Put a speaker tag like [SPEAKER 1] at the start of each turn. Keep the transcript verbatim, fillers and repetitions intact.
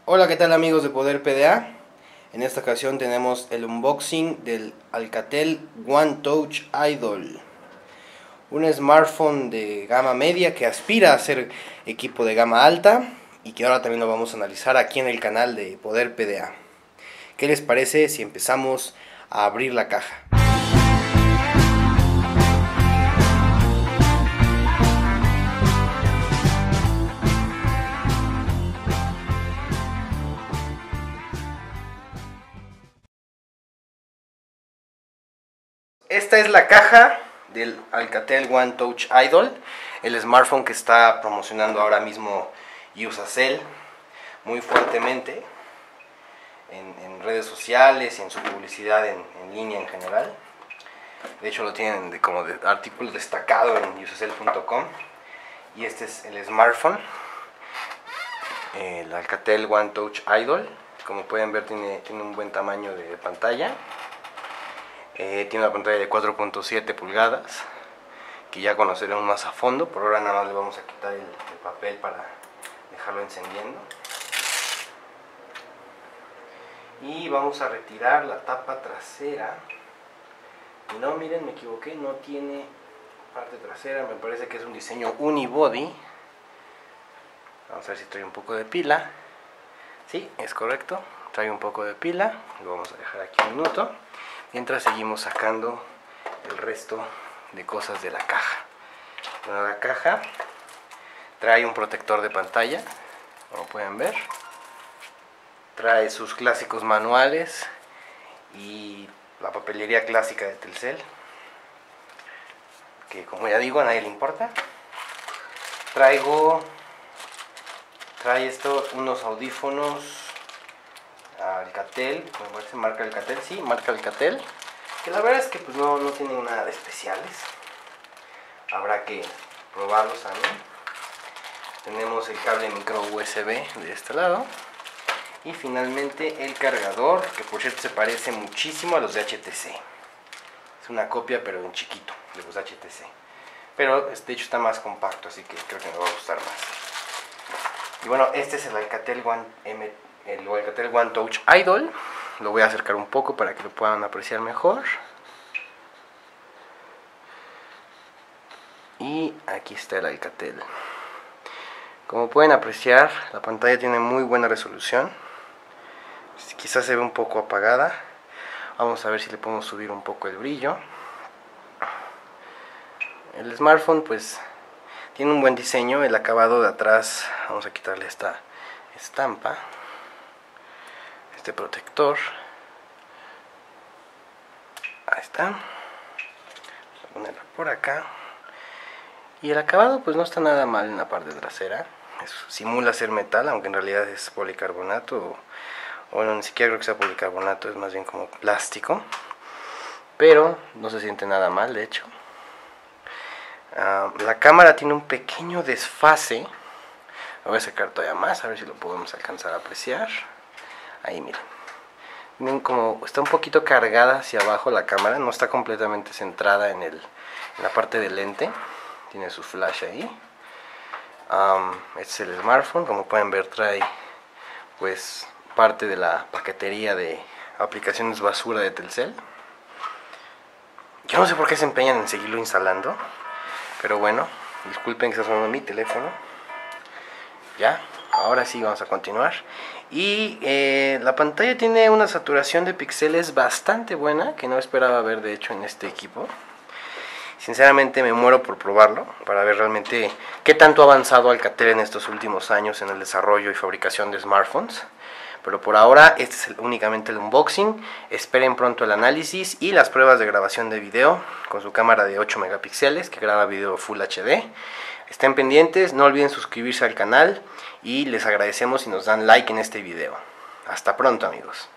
[SPEAKER 1] Hola, ¿qué tal amigos de Poder P D A? En esta ocasión tenemos el unboxing del Alcatel One Touch Idol, un smartphone de gama media que aspira a ser equipo de gama alta y que ahora también lo vamos a analizar aquí en el canal de Poder P D A. ¿Qué les parece si empezamos a abrir la caja? Esta es la caja del Alcatel One Touch Idol, el smartphone que está promocionando ahora mismo Usacell muy fuertemente en, en redes sociales y en su publicidad en, en línea en general. De hecho lo tienen de, como de artículo destacado en usacell punto com. Y este es el smartphone, el Alcatel One Touch Idol. Como pueden ver, tiene, tiene un buen tamaño de pantalla. Eh, tiene una pantalla de cuatro punto siete pulgadas, que ya conoceremos más a fondo. Por ahora nada más le vamos a quitar el, el papel para dejarlo encendiendo. Y vamos a retirar la tapa trasera. Y no, miren, me equivoqué, no tiene parte trasera, me parece que es un diseño unibody. Vamos a ver si trae un poco de pila. Sí, es correcto, trae un poco de pila. Lo vamos a dejar aquí un minuto mientras seguimos sacando el resto de cosas de la caja. Bueno, la caja trae un protector de pantalla, como pueden ver. Trae sus clásicos manuales y la papelería clásica de Telcel, que como ya digo a nadie le importa. Traigo trae esto unos audífonos Alcatel, me parece marca Alcatel, sí, marca Alcatel, que la verdad es que pues no, no tienen nada de especiales, habrá que probarlos también. Tenemos el cable micro U S B de este lado y finalmente el cargador, que por cierto se parece muchísimo a los de H T C. Es una copia pero en chiquito de los H T C, pero de hecho está más compacto, así que creo que me va a gustar más. Y bueno, este es el Alcatel One M, el Alcatel One Touch Idol. Lo voy a acercar un poco para que lo puedan apreciar mejor. Y aquí está el Alcatel. Como pueden apreciar, la pantalla tiene muy buena resolución. Quizás se ve un poco apagada. Vamos a ver si le podemos subir un poco el brillo. El smartphone pues tiene un buen diseño. El acabado de atrás, vamos a quitarle esta estampa, este protector. Ahí está. Voy a ponerla por acá. Y el acabado pues no está nada mal en la parte trasera. Es, simula ser metal, aunque en realidad es policarbonato. O, bueno, ni siquiera creo que sea policarbonato, es más bien como plástico. Pero no se siente nada mal, de hecho. Uh, la cámara tiene un pequeño desfase. Lo voy a acercar todavía más, a ver si lo podemos alcanzar a apreciar. Ahí miren. Miren como está un poquito cargada hacia abajo la cámara, no está completamente centrada en, el, en la parte del lente. Tiene su flash ahí. Um, este es el smartphone, como pueden ver trae pues parte de la paquetería de aplicaciones basura de Telcel. Yo no sé por qué se empeñan en seguirlo instalando, pero bueno, disculpen que está sonando mi teléfono. Ya, ahora sí vamos a continuar. Y eh, la pantalla tiene una saturación de píxeles bastante buena, que no esperaba ver de hecho en este equipo. Sinceramente me muero por probarlo, para ver realmente qué tanto ha avanzado Alcatel en estos últimos años en el desarrollo y fabricación de smartphones. Pero por ahora este es el, únicamente el unboxing. Esperen pronto el análisis y las pruebas de grabación de video con su cámara de ocho megapíxeles que graba video Full H D. Estén pendientes, no olviden suscribirse al canal y les agradecemos si nos dan like en este video. Hasta pronto amigos.